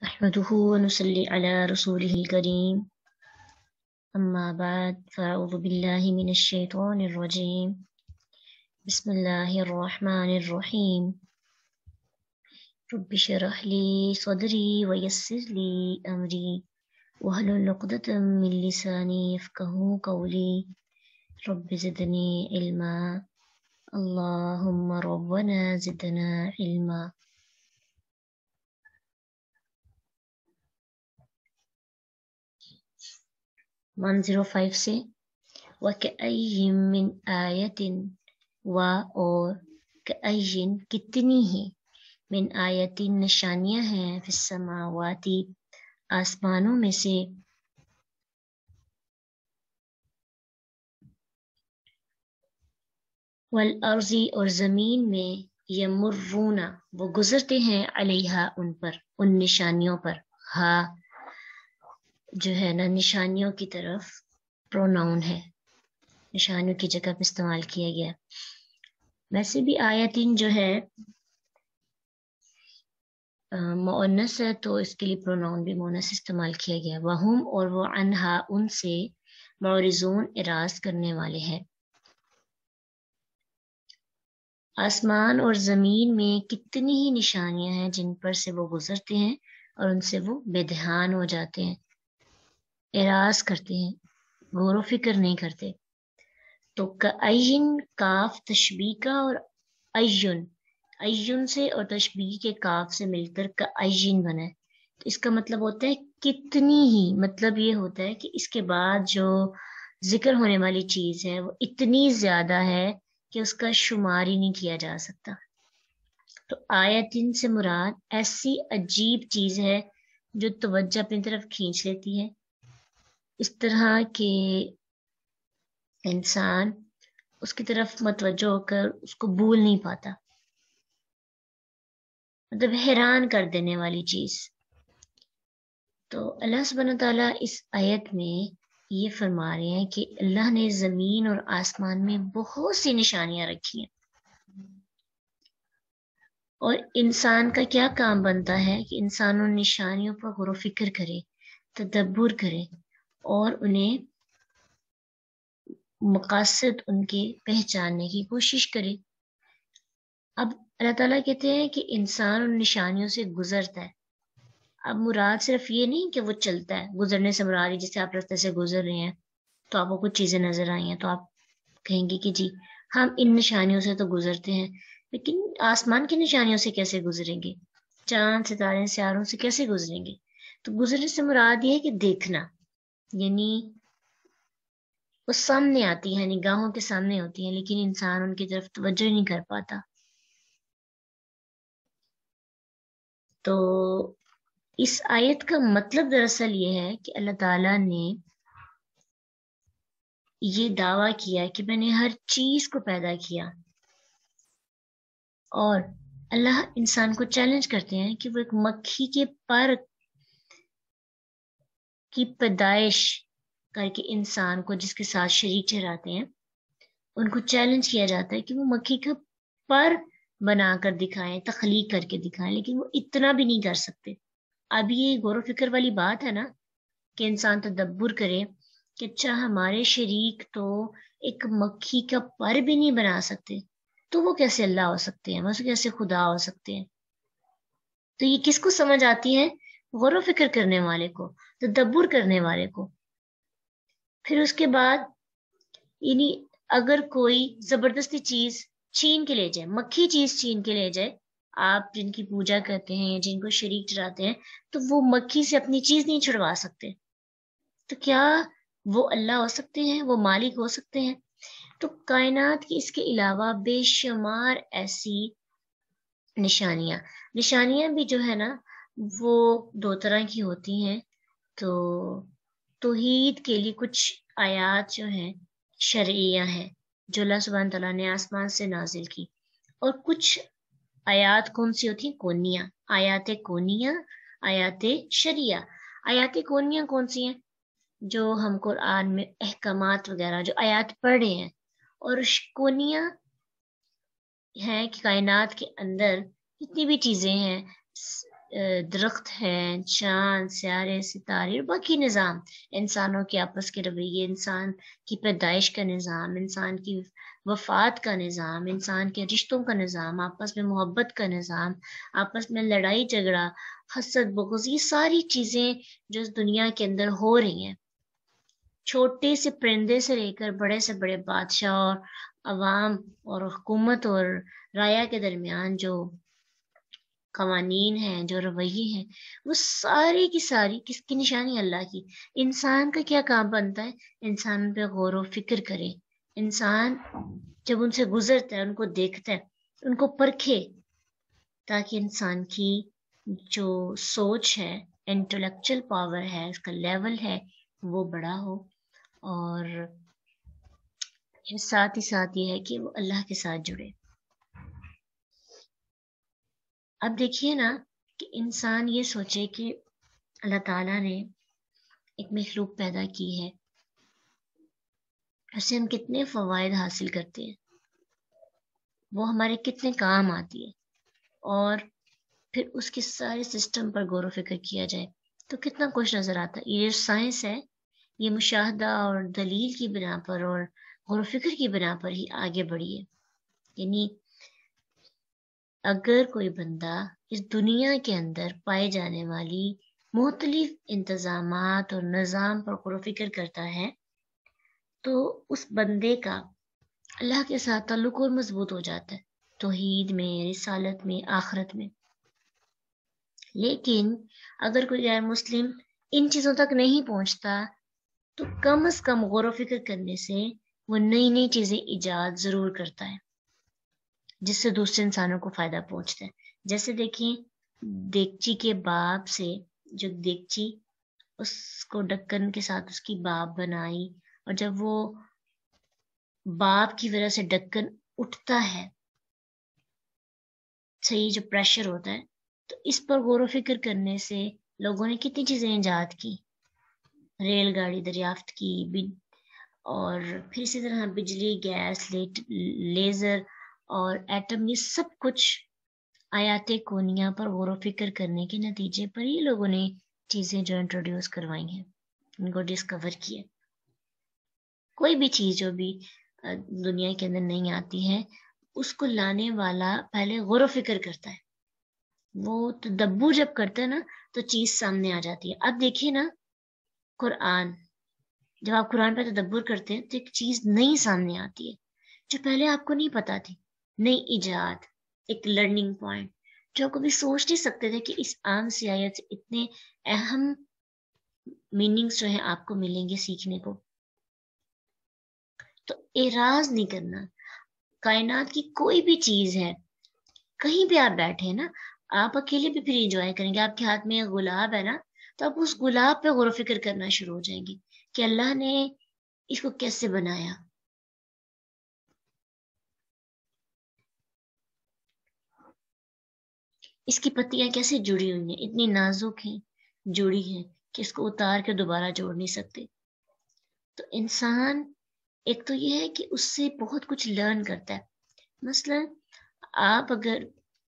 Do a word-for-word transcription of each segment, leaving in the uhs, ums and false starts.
نحمده ونصلي على رسوله الكريم أما بعد فأعوذ بالله من الشيطان الرجيم بسم الله الرحمن الرحيم رب اشرح لي صدري ويسر لي أمري واحلل عقدة من لساني يفقهوا قولي رب زدني علما اللهم ربنا زدنا علما. ون زیرو فائیو سے وَكَأَيٍّ مِّنْ آیَةٍ و اور کأین کتنی ہیں من آیتین نشانیاں ہیں فی السماواتی آسمانوں میں سے والارض اور زمین میں یمرون وہ گزرتے ہیں علیہا ان پر ان نشانیوں پر. ہا جو ہے نا نشانیوں کی طرف پروناؤن ہے، نشانیوں کی جگہ پہ استعمال کیا گیا. ویسے بھی آیتین جو ہے مؤنث ہے تو اس کے لیے پروناؤن بھی مؤنث استعمال کیا گیا. وہم اور وہ عنہا ان سے معرضون اعراض کرنے والے ہیں. آسمان اور زمین میں کتنی ہی نشانیاں ہیں جن پر سے وہ گزرتے ہیں اور ان سے وہ بے دھیان ہو جاتے ہیں، اعراض کرتے ہیں، غور و فکر نہیں کرتے. تو کأین کاف تشبیہ کا اور ایون ایون سے اور تشبیہ کے کاف سے مل کر کأین بنا ہے. تو اس کا مطلب ہوتا ہے کتنی ہی، مطلب یہ ہوتا ہے کہ اس کے بعد جو ذکر ہونے والی چیز ہے وہ اتنی زیادہ ہے کہ اس کا شمار ہی نہیں کیا جا سکتا. تو آیتین سے مراد ایسی عجیب چیز ہے جو توجہ اپنی طرف کھینچ لیتی ہے، اس طرح کہ انسان اس کی طرف متوجہ ہو کر اس کو بھول نہیں پاتا، مطلب حیران کر دینے والی چیز. تو اللہ سبحانہ تعالیٰ اس آیت میں یہ فرما رہے ہیں کہ اللہ نے زمین اور آسمان میں بہت سی نشانیاں رکھی ہیں، اور انسان کا کیا کام بنتا ہے کہ انسان ان نشانیوں پر غور و فکر کرے، تدبر کرے اور انہیں مقاصد ان کے پہچاننے کی کوشش کرے. اب اللہ تعالیٰ کہتے ہیں کہ انسان ان نشانیوں سے گزرتا ہے. اب مراد صرف یہ نہیں کہ وہ چلتا ہے، گزرنے سے مراد ہے جیسے آپ راستے سے گزر رہے ہیں تو آپ کو کچھ چیزیں نظر آئی ہیں تو آپ کہیں گے کہ جی ہم ان نشانیوں سے تو گزرتے ہیں، لیکن آسمان کی نشانیوں سے کیسے گزریں گے، چاند ستارے سیاروں سے کیسے گزریں گے. تو گزرنے سے مراد یہ ہے کہ دیکھنا، یعنی وہ سامنے آتی ہیں، نگاہوں کے سامنے ہوتی ہیں لیکن انسان ان کی طرف توجہ نہیں کر پاتا. تو اس آیت کا مطلب دراصل یہ ہے کہ اللہ تعالیٰ نے یہ دعویٰ کیا کہ میں نے ہر چیز کو پیدا کیا، اور اللہ انسان کو چیلنج کرتے ہیں کہ وہ ایک مکھی کے پر کی پیدائش کر کے انسان کو جس کے ساتھ شریک ٹھہراتے ہیں ان کو چیلنج کیا جاتا ہے کہ وہ مکھی کا پر بنا کر دکھائیں، تخلیق کر کے دکھائیں، لیکن وہ اتنا بھی نہیں کر سکتے. اب یہ غور و فکر والی بات ہے نا کہ انسان تدبر کرے کہ اچھا ہمارے شریک تو ایک مکھی کا پر بھی نہیں بنا سکتے تو وہ کیسے اللہ ہو سکتے ہیں، وہ کیسے خدا ہو سکتے ہیں. تو یہ کس کو سمجھ آتی ہے؟ غور و فکر کرنے والے کو، تدبر کرنے والے کو. پھر اس کے بعد یعنی اگر کوئی زبردستی چیز چھین کے لے جائے، مکھی چیز چھین کے لے جائے، آپ جن کی پوجا کرتے ہیں جن کو شریک ٹھہراتے ہیں تو وہ مکھی سے اپنی چیز نہیں چھڑوا سکتے، تو کیا وہ اللہ ہو سکتے ہیں، وہ مالک ہو سکتے ہیں؟ تو کائنات کی اس کے علاوہ بے شمار ایسی نشانیاں نشانیاں بھی جو ہے نا وہ دو طرح کی ہوتی ہیں. تو توحید کے لیے کچھ آیات جو ہیں شرعیہ ہیں جو اللہ سبحانہ تعالیٰ نے آسمان سے نازل کی، اور کچھ آیات کون سی ہوتی ہیں؟ کونیہ، آیات کونیہ، آیات شرعیہ. آیات کونیہ کون سی ہیں؟ جو ہم قرآن میں احکامات وغیرہ جو آیات پڑھ رہے ہیں، اور کونیہ ہے کہ کائنات کے اندر جتنی بھی چیزیں ہیں درخت ہیں، چاند، سیارے، ستارے اور باقی نظام، انسانوں کے آپس کے رویے، انسان کی پیدائش کا نظام، انسان کی وفات کا نظام، انسان کے رشتوں کا نظام، آپس میں محبت کا نظام، آپس میں لڑائی جھگڑا، حسد بغض، یہ ساری چیزیں جو اس دنیا کے اندر ہو رہی ہیں، چھوٹے سے پرندے سے لے کر بڑے سے بڑے بادشاہ اور عوام اور حکومت اور رایا کے درمیان جو قوانین ہیں، جو رویے ہیں، وہ ساری کی ساری کس کی نشانی؟ اللہ کی۔ انسان کا کیا کام بنتا ہے؟ انسان پہ غور و فکر کرے، انسان جب ان سے گزرتا ہے، ان کو دیکھتا ہے، ان کو پرکھے، تاکہ انسان کی جو سوچ ہے، انٹلیکچل پاور ہے، اس کا لیول ہے، وہ بڑا ہو، اور ساتھ ہی ساتھ یہ ہے کہ وہ اللہ کے ساتھ جڑے۔ اب دیکھیے نا کہ انسان یہ سوچے کہ اللہ تعالیٰ نے ایک مخلوق پیدا کی ہے، اس سے ہم کتنے فوائد حاصل کرتے ہیں، وہ ہمارے کتنے کام آتی ہے، اور پھر اس کے سارے سسٹم پر غور و فکر کیا جائے تو کتنا کچھ نظر آتا ہے۔ یہ جو سائنس ہے، یہ مشاہدہ اور دلیل کی بنا پر اور غور و فکر کی بنا پر ہی آگے بڑھی ہے۔ یعنی اگر کوئی بندہ اس دنیا کے اندر پائے جانے والی مختلف انتظامات اور نظام پر غور و فکر کرتا ہے تو اس بندے کا اللہ کے ساتھ تعلق اور مضبوط ہو جاتا ہے، توحید میں، رسالت میں، آخرت میں۔ لیکن اگر کوئی غیر مسلم ان چیزوں تک نہیں پہنچتا تو کم از کم غور و فکر کرنے سے وہ نئی نئی چیزیں ایجاد ضرور کرتا ہے، جس سے دوسرے انسانوں کو فائدہ پہنچتا ہے۔ جیسے دیکھیں، دیگچی کے باب سے، جو دیگچی اس کو ڈھکن کے ساتھ اس کی باب بنائی، اور جب وہ باب کی وجہ سے ڈھکن اٹھتا ہے، صحیح جو پریشر ہوتا ہے، تو اس پر غور و فکر کرنے سے لوگوں نے کتنی چیزیں ایجاد کی، ریل گاڑی دریافت کی، اور پھر اسی طرح بجلی، گیس، لیزر اور ایٹم، یہ سب کچھ آیات کونیہ پر غور و فکر کرنے کے نتیجے پر ہی لوگوں نے چیزیں جو انٹروڈیوس کروائی ہیں، ان کو ڈسکور کیا۔ کوئی بھی چیز جو بھی دنیا کے اندر نہیں آتی ہے، اس کو لانے والا پہلے غور و فکر کرتا ہے، وہ تدبر جب کرتا ہے نا تو چیز سامنے آ جاتی ہے۔ اب دیکھیے نا، قرآن، جب آپ قرآن پہ تدبر کرتے ہیں تو ایک چیز نئی سامنے آتی ہے جو پہلے آپ کو نہیں پتا تھی، نئی ایجاد، ایک لرننگ پوائنٹ جو کبھی سوچ نہیں سکتے تھے کہ اس عام سی آیت سے اتنے اہم میننگز جو ہیں آپ کو ملیں گے سیکھنے کو۔ تو اعراض نہیں کرنا، کائنات کی کوئی بھی چیز ہے، کہیں بھی آپ بیٹھے ہیں نا، آپ اکیلے بھی پھر انجوائے کریں گے۔ آپ کے ہاتھ میں ایک گلاب ہے نا، تو آپ اس گلاب پہ غور و فکر کرنا شروع ہو جائیں گے کہ اللہ نے اس کو کیسے بنایا، اس کی پتیاں کیسے جڑی ہوئی ہیں، اتنی نازک ہیں، جڑی ہیں کہ اس کو اتار کے دوبارہ جوڑ نہیں سکتے۔ تو انسان ایک تو یہ ہے کہ اس سے بہت کچھ لرن کرتا ہے۔ مثلا آپ اگر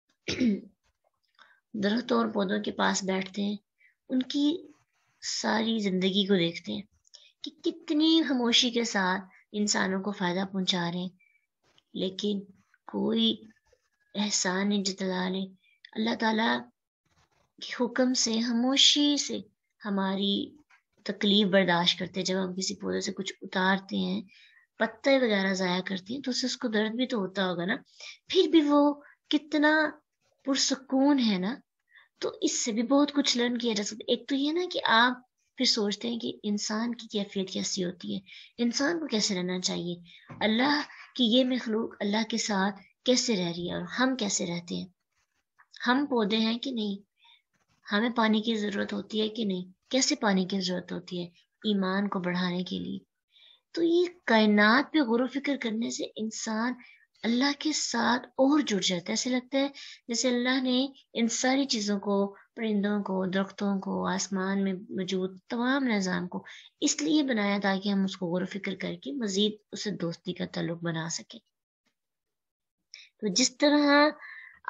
درختوں اور پودوں کے پاس بیٹھتے ہیں، ان کی ساری زندگی کو دیکھتے ہیں کہ کتنی خاموشی کے ساتھ انسانوں کو فائدہ پہنچا رہے ہیں، لیکن کوئی احسان جتلالے اللہ تعالیٰ کے حکم سے خاموشی سے ہماری تکلیف برداشت کرتے ہیں۔ جب ہم کسی پودے سے کچھ اتارتے ہیں، پتے وغیرہ ضائع کرتے ہیں، تو اس سے اس کو درد بھی تو ہوتا ہوگا نا، پھر بھی وہ کتنا پرسکون ہے نا۔ تو اس سے بھی بہت کچھ لرن کیا جا سکتا ہے۔ ایک تو یہ نا کہ آپ پھر سوچتے ہیں کہ انسان کی کیفیت کیسی ہوتی ہے، انسان کو کیسے رہنا چاہیے، اللہ کی یہ مخلوق اللہ کے ساتھ کیسے رہ رہی ہے، اور ہم کیسے رہتے ہیں، ہم پودے ہیں کہ نہیں، ہمیں پانی کی ضرورت ہوتی ہے کہ نہیں، کیسے پانی کی ضرورت ہوتی ہے ایمان کو بڑھانے کے لیے۔ تو یہ کائنات پہ غور و فکر کرنے سے انسان اللہ کے ساتھ اور جڑ جاتا ہے۔ ایسے لگتا ہے جیسے اللہ نے ان ساری چیزوں کو، پرندوں کو، درختوں کو، آسمان میں موجود تمام نظام کو اس لیے بنایا تاکہ ہم اس کو غور و فکر کر کے مزید اسے دوستی کا تعلق بنا سکیں۔ تو جس طرح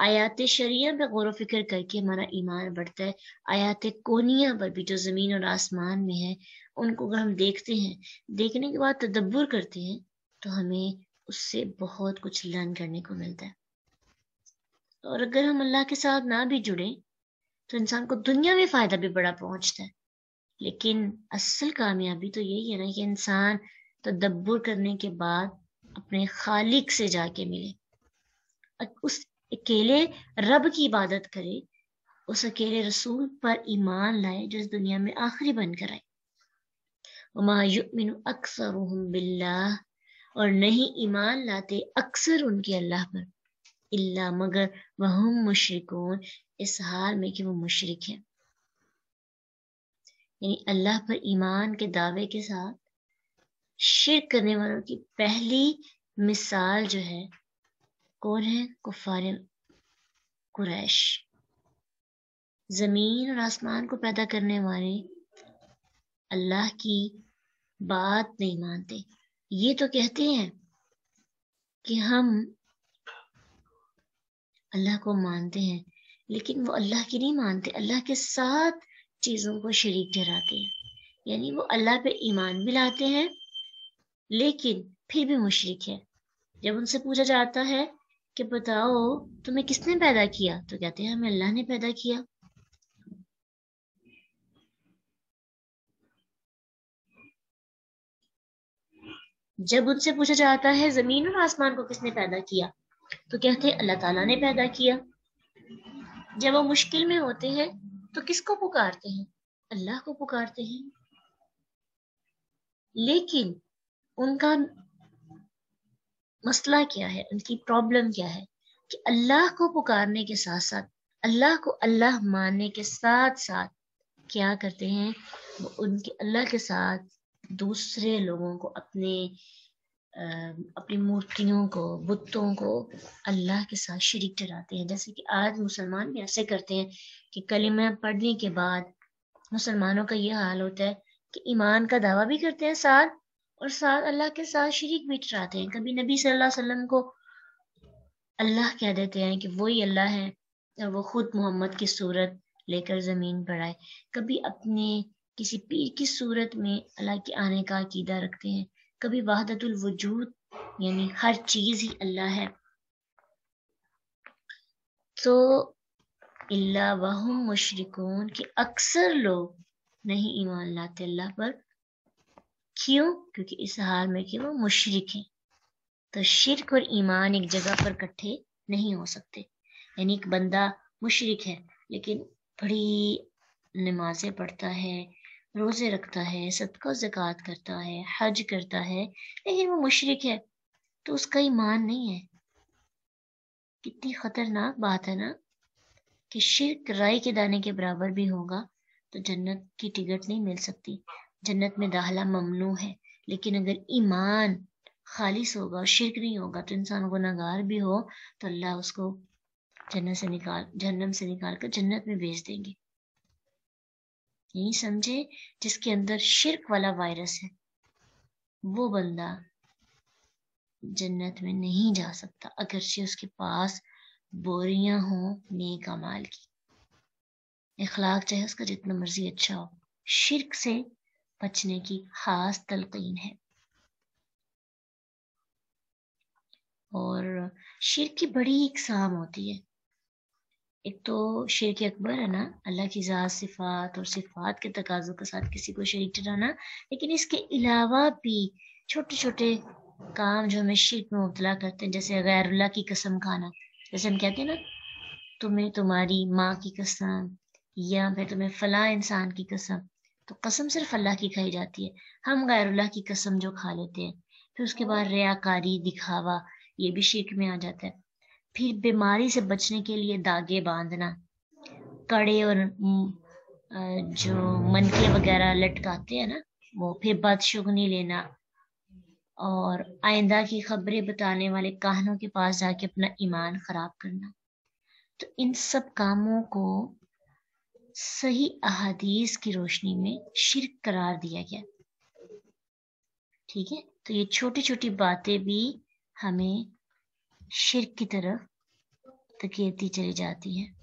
آیات شریعہ پہ غور و فکر کر کے ہمارا ایمان بڑھتا ہے. آیات کونیہ پر بھی جو زمین اور آسمان میں ہے ان کو اگر ہم دیکھتے ہیں، دیکھنے کے بعد تدبر کرتے ہیں تو ہمیں اس سے بہت کچھ لرن کرنے کو ملتا ہے. اور اگر ہم اللہ کے ساتھ نہ بھی جڑیں تو انسان کو دنیا میں فائدہ بھی بڑا پہنچتا ہے، لیکن اصل کامیابی تو یہی ہے نا کہ انسان تدبر کرنے کے بعد اپنے خالق سے جا کے ملے، اس اکیلے رب کی عبادت کرے، اس اکیلے رسول پر ایمان لائے جو اس دنیا میں آخری بن کر آئے. وما یؤمن اکثرهم باللہ، اور نہیں ایمان لاتے اکثر ان کے اللہ پر، الا مگر وہم مشرکون، اس حال میں کہ وہ مشرک ہیں. یعنی اللہ پر ایمان کے دعوے کے ساتھ شرک کرنے والوں کی پہلی مثال جو ہے کون ہے؟ کفار قریش. زمین اور آسمان کو پیدا کرنے والے اللہ کی بات نہیں مانتے. یہ تو کہتے ہیں کہ ہم اللہ کو مانتے ہیں، لیکن وہ اللہ کی نہیں مانتے، اللہ کے ساتھ چیزوں کو شریک ٹھہراتے ہیں. یعنی وہ اللہ پہ ایمان بھی لاتے ہیں لیکن پھر بھی مشرک ہے. جب ان سے پوچھا جاتا ہے کہ بتاؤ تمہیں کس نے پیدا کیا، تو کہتے ہیں ہمیں اللہ نے پیدا کیا. جب ان سے پوچھا جاتا ہے زمین اور آسمان کو کس نے پیدا کیا، تو کہتے ہیں اللہ تعالیٰ نے پیدا کیا. جب وہ مشکل میں ہوتے ہیں تو کس کو پکارتے ہیں؟ اللہ کو پکارتے ہیں. لیکن ان کا مسئلہ کیا ہے، ان کی پرابلم کیا ہے کہ اللہ کو پکارنے کے ساتھ ساتھ، اللہ کو اللہ ماننے کے ساتھ ساتھ کیا کرتے ہیں، وہ ان کے اللہ کے ساتھ دوسرے لوگوں کو، اپنے اپنی مورتیوں کو، بتوں کو اللہ کے ساتھ شریک ٹھہراتے ہیں. جیسے کہ آج مسلمان بھی ایسے کرتے ہیں کہ کلمہ پڑھنے کے بعد مسلمانوں کا یہ حال ہوتا ہے کہ ایمان کا دعویٰ بھی کرتے ہیں ساتھ، اور ساتھ اللہ کے ساتھ شریک بھی ٹھہراتے ہیں. کبھی نبی صلی اللہ علیہ وسلم کو اللہ کہہ دیتے ہیں کہ وہی اللہ ہے، اور وہ خود محمد کی صورت لے کر زمین پر آئے. کبھی اپنے کسی پیر کی صورت میں اللہ کے آنے کا عقیدہ رکھتے ہیں. کبھی وحدت الوجود یعنی ہر چیز ہی اللہ ہے. تو اللہ وہم مشرکون کہ اکثر لوگ نہیں ایمان لاتے اللہ پر. کیوں؟ کیونکہ اس حال میں کہ وہ مشرک ہیں. تو شرک اور ایمان ایک جگہ پر اکٹھے نہیں ہو سکتے. یعنی ایک بندہ مشرک ہے لیکن بڑی نمازیں پڑھتا ہے، روزے رکھتا ہے، صدقہ و زکوٰۃ کرتا ہے، حج کرتا ہے، لیکن وہ مشرک ہے تو اس کا ایمان نہیں ہے. کتنی خطرناک بات ہے نا کہ شرک رائی کے دانے کے برابر بھی ہوگا تو جنت کی ٹکٹ نہیں مل سکتی، جنت میں داخلہ ممنوع ہے. لیکن اگر ایمان خالص ہوگا اور شرک نہیں ہوگا تو انسان گناہگار بھی ہو تو اللہ اس کو جنت سے نکال جہنم سے نکال کر جنت میں بھیج دیں گے. یہی سمجھے جس کے اندر شرک والا وائرس ہے وہ بندہ جنت میں نہیں جا سکتا، اگرچہ اس کے پاس بوریاں ہوں نیک اعمال کی، اخلاق چاہے اس کا جتنا مرضی اچھا ہو. شرک سے بچنے کی خاص تلقین ہے. اور شرک کی بڑی اقسام ہوتی ہے. ایک تو شرک اکبر ہے نا، اللہ کی ذات صفات اور صفات کے تقاضوں کے ساتھ کسی کو شریک ٹھہرانا. لیکن اس کے علاوہ بھی چھوٹے چھوٹے کام جو ہمیں شرک میں مبتلا کرتے ہیں، جیسے غیر اللہ کی قسم کھانا. جیسے ہم کہتے ہیں نا تمہیں تمہاری ماں کی قسم، یا پھر تمہیں فلاں انسان کی قسم. تو قسم صرف اللہ کی کھائی جاتی ہے، ہم غیر اللہ کی قسم جو کھا لیتے ہیں. پھر اس کے بعد ریاکاری، دکھاوا، یہ بھی شرک میں آ جاتا ہے. پھر بیماری سے بچنے کے لیے داغے باندھنا، کڑے اور جو منکے وغیرہ لٹکاتے ہیں نا وہ، پھر بدشگنی لینا، اور آئندہ کی خبریں بتانے والے کاہنوں کے پاس جا کے اپنا ایمان خراب کرنا. تو ان سب کاموں کو صحیح احادیث کی روشنی میں شرک قرار دیا گیا. ٹھیک ہے، تو یہ چھوٹی چھوٹی باتیں بھی ہمیں شرک کی طرف تو گرتی چلی جاتی ہیں.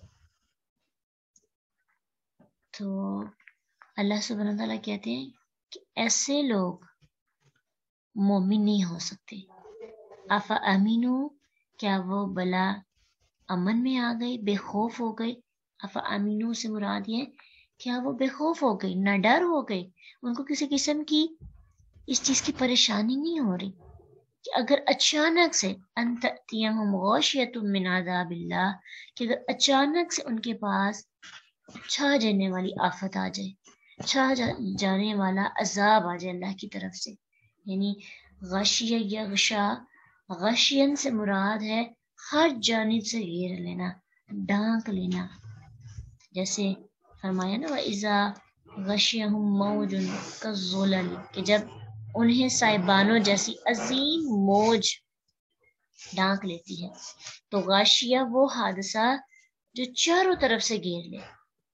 تو اللہ سبحانہ تعالیٰ کہتے ہیں کہ ایسے لوگ مومن نہیں ہو سکتے. افا امینو، کیا وہ بلا امن میں آ گئے، بے خوف ہو گئے. افا امینو سے مراد یہ کیا وہ بے خوف ہو گئے، نہ ڈر ہو گئے، ان کو کسی قسم کی اس چیز کی پریشانی نہیں ہو رہی کہ اگر اچانک سے ان تأتیہم غاشیۃ من عذاب اللہ، کہ اگر اچانک سے ان کے پاس چھا جانے والی آفت آ جائے، چھا جانے والا عذاب آ جائے اللہ کی طرف سے. یعنی غشیہ یغشا، غشین سے مراد ہے ہر جانب سے گھیر لینا، ڈھانک لینا. جیسے فرمایا نا وَإِذَا غَشِيَهُم مَّوْجٌ كَالظُّلَلِ، کہ جب انہیں سائبانوں جیسی عظیم موج ڈھانک لیتی ہے. تو غاشیہ وہ حادثہ جو چاروں طرف سے گھیر لے.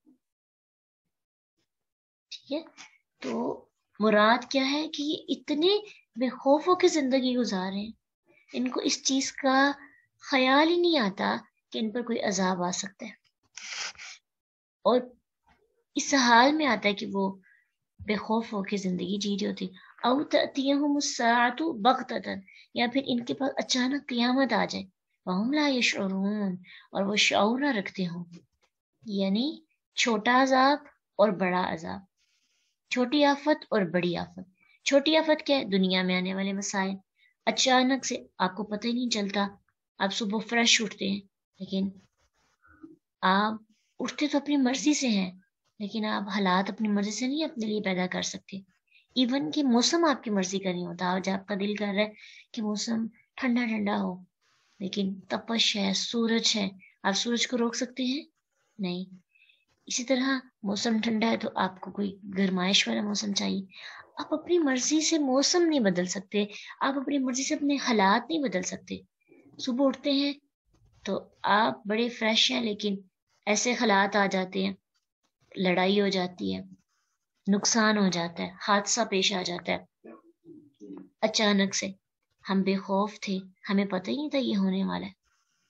ٹھیک ہے، تو مراد کیا ہے کہ یہ اتنے بے خوف ہو کے زندگی گزار رہے ہیں، ان کو اس چیز کا خیال ہی نہیں آتا کہ ان پر کوئی عذاب آ سکتا ہے، اور اس حال میں آتا ہے کہ وہ بے خوف ہو کے زندگی جی رہی ہوتی. او تأتیہم الساعۃ بغتۃ، یا پھر ان کے پاس اچانک قیامت آ جائے، وہم لا یشعرون، اور وہ شعور نہ رکھتے ہوں. یعنی چھوٹا عذاب اور بڑا عذاب، چھوٹی آفت اور بڑی آفت. چھوٹی آفت کیا ہے؟ دنیا میں آنے والے مسائل. اچانک سے آپ کو پتہ ہی نہیں چلتا، آپ صبح فریش اٹھتے ہیں، لیکن آپ اٹھتے تو اپنی مرضی سے ہیں، لیکن آپ حالات اپنی مرضی سے نہیں اپنے لیے پیدا کر سکتے. ایون کہ موسم آپ کی مرضی کا نہیں ہوتا. آج آپ کا دل کر رہا ہے کہ موسم ٹھنڈا ٹھنڈا ہو، لیکن تپش ہے، سورج ہے، آپ سورج کو روک سکتے ہیں؟ نہیں. اسی طرح موسم ٹھنڈا ہے تو آپ کو کوئی گرمائش والا موسم چاہیے. آپ اپنی مرضی سے موسم نہیں بدل سکتے، آپ اپنی مرضی سے اپنے حالات نہیں بدل سکتے. صبح اٹھتے ہیں تو آپ بڑے فریش ہیں، لیکن ایسے حالات آ جاتے ہیں، لڑائی ہو جاتی ہے، نقصان ہو جاتا ہے، حادثہ پیش آ جاتا ہے اچانک سے. ہم بے خوف تھے، ہمیں پتہ ہی نہیں تھا یہ ہونے والا ہے.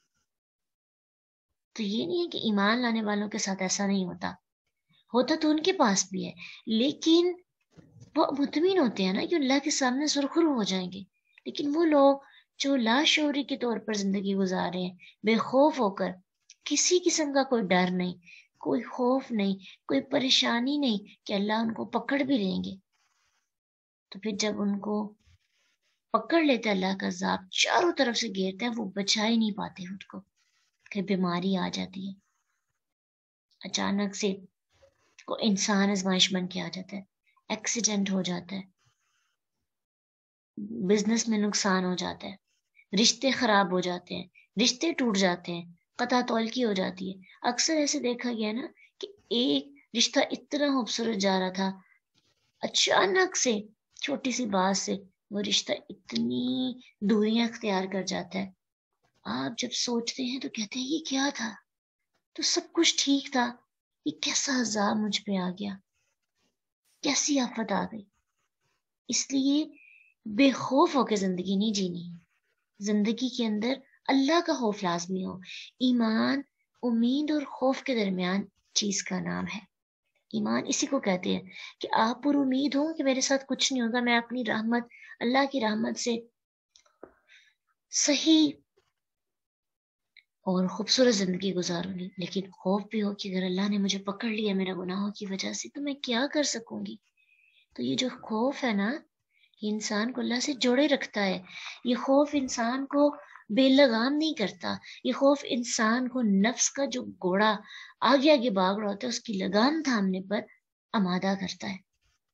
تو یہ نہیں ہے کہ ایمان لانے والوں کے ساتھ ایسا نہیں ہوتا، ہوتا تو ان کے پاس بھی ہے، لیکن وہ مطمئن ہوتے ہیں نا کہ اللہ کے سامنے سرخرو ہو جائیں گے. لیکن وہ لوگ جو لاشعوری کے طور پر زندگی گزار رہے ہیں، بے خوف ہو کر، کسی قسم کا کوئی ڈر نہیں، کوئی خوف نہیں، کوئی پریشانی نہیں کہ اللہ ان کو پکڑ بھی لیں گے. تو پھر جب ان کو پکڑ لیتا اللہ کا عذاب، چاروں طرف سے گھیرتا ہے، وہ بچا ہی نہیں پاتے خود کو، کہ بیماری آ جاتی ہے، اچانک سے کو انسان ازمائش بن کے آ جاتا ہے، ایکسیڈنٹ ہو جاتا ہے، بزنس میں نقصان ہو جاتا ہے، رشتے خراب ہو جاتے ہیں، رشتے ٹوٹ جاتے ہیں، قطع طلقی ہو جاتی ہے. اکثر ایسے دیکھا گیا نا کہ ایک رشتہ اتنا خوبصورت جا رہا تھا، اچانک سے چھوٹی سی بات سے وہ رشتہ اتنی دوریاں اختیار کر جاتا ہے. آپ جب سوچتے ہیں تو کہتے ہیں یہ کیا تھا، تو سب کچھ ٹھیک تھا، یہ کیسا عذاب مجھ پہ آ گیا، کیسی آفت آ گئی. اس لیے بے خوف ہو کے زندگی نہیں جینی، زندگی کے اندر اللہ کا خوف لازمی ہو. ایمان امید اور خوف کے درمیان چیز کا نام ہے. ایمان اسی کو کہتے ہیں کہ آپ پر امید ہو کہ میرے ساتھ کچھ نہیں ہوگا، میں اپنی رحمت، اللہ کی رحمت سے صحیح اور خوبصورت زندگی گزاروں گی. لیکن خوف بھی ہو کہ اگر اللہ نے مجھے پکڑ لیا میرا گناہوں کی وجہ سے تو میں کیا کر سکوں گی. تو یہ جو خوف ہے نا، یہ انسان کو اللہ سے جوڑے رکھتا ہے. یہ خوف انسان کو بے لگام نہیں کرتا، یہ خوف انسان کو نفس کا جو گھوڑا آگے آگے بھاگ رہا ہوتا ہے اس کی لگام تھامنے پر آمادہ کرتا ہے.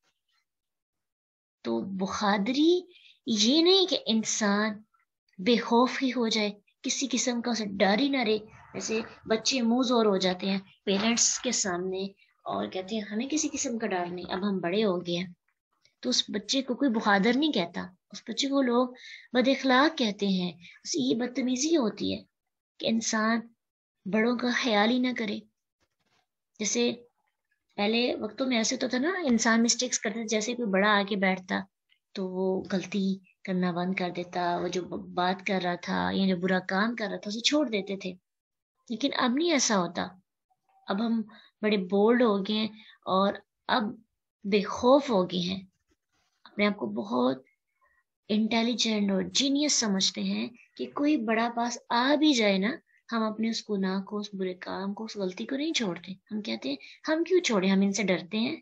تو بخادری یہ نہیں کہ انسان بے خوف ہی ہو جائے، کسی قسم کا اسے ڈر ہی نہ رہے. جیسے بچے منہ زور ہو جاتے ہیں پیرنٹس کے سامنے اور کہتے ہیں ہمیں کسی قسم کا ڈر نہیں، اب ہم بڑے ہو گئے ہیں. تو اس بچے کو کوئی بہادر نہیں کہتا، اس بچے کو لوگ بد اخلاق کہتے ہیں. اس یہ بدتمیزی ہوتی ہے کہ انسان بڑوں کا خیال ہی نہ کرے. جیسے پہلے وقتوں میں ایسے تو تھا نا، انسان مسٹیکس کرتے، جیسے کوئی بڑا آ کے بیٹھتا تو وہ غلطی کرنا بند کر دیتا، وہ جو بات کر رہا تھا یا جو برا کام کر رہا تھا اسے چھوڑ دیتے تھے. لیکن اب نہیں ایسا ہوتا. اب ہم بڑے بولڈ ہو گئے ہیں اور اب بے خوف ہو گئے ہیں، اپنے آپ کو بہت انٹیلیجنٹ اور جینیس سمجھتے ہیں کہ کوئی بڑا پاس آ بھی جائے نا، ہم اپنے اس گناہ کو، اس برے کام کو، اس غلطی کو نہیں چھوڑتے. ہم کہتے ہیں ہم کیوں چھوڑیں، ہم ان سے ڈرتے ہیں،